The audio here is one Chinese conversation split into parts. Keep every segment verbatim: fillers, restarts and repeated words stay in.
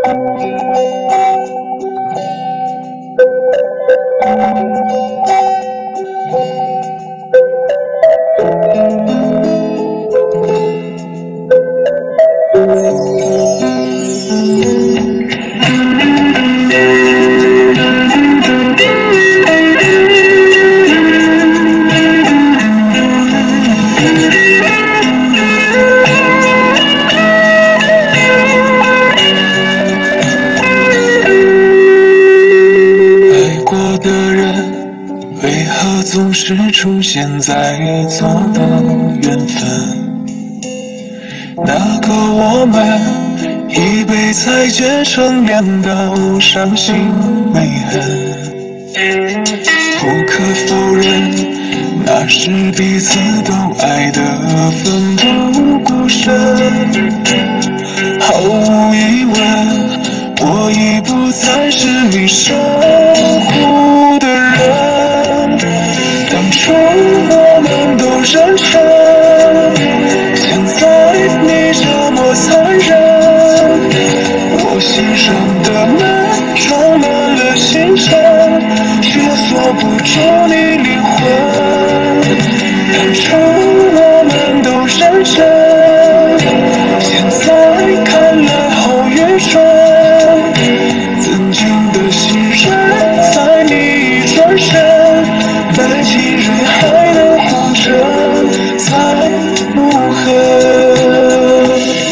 总是出现在错的缘分，那个我们一被再见成面都伤心泪痕，不可否认那是彼此都爱得奋不顾身，毫无疑问我已不再是你守护的人，当初我们都认真，现在你这么残忍，我心上的门装满了星辰，却锁不住你灵魂。当初我们都认真，现在看来好愚蠢，曾经的信任在你一转身，带起人海的红尘，再无痕。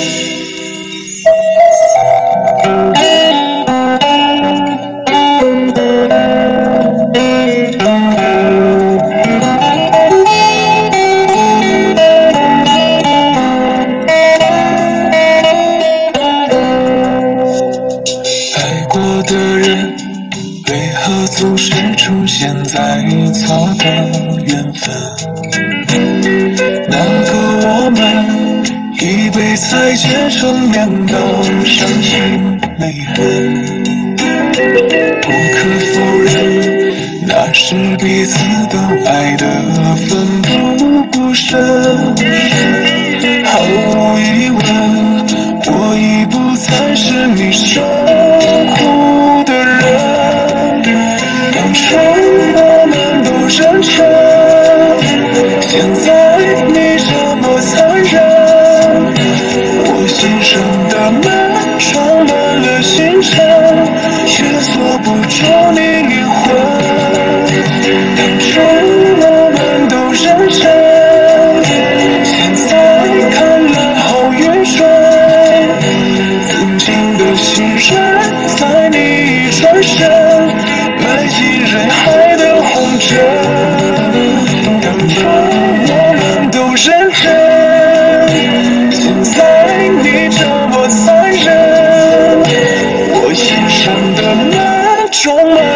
爱过的人为何总是出现在错的缘分，那个我们一被再见成面都伤心泪痕，不可否认那是彼此都爱得奋不顾身，毫无疑问我已不再是你守护的人，当初我们都认真，现在你这么残忍，我心上的门装满了星辰，却锁不住你灵魂。当初我们都认真，现在看来好愚蠢，曾经的信任在你一转身，埋进人海的红尘。当初我们都认真，现在你这么残忍，我心上的门装满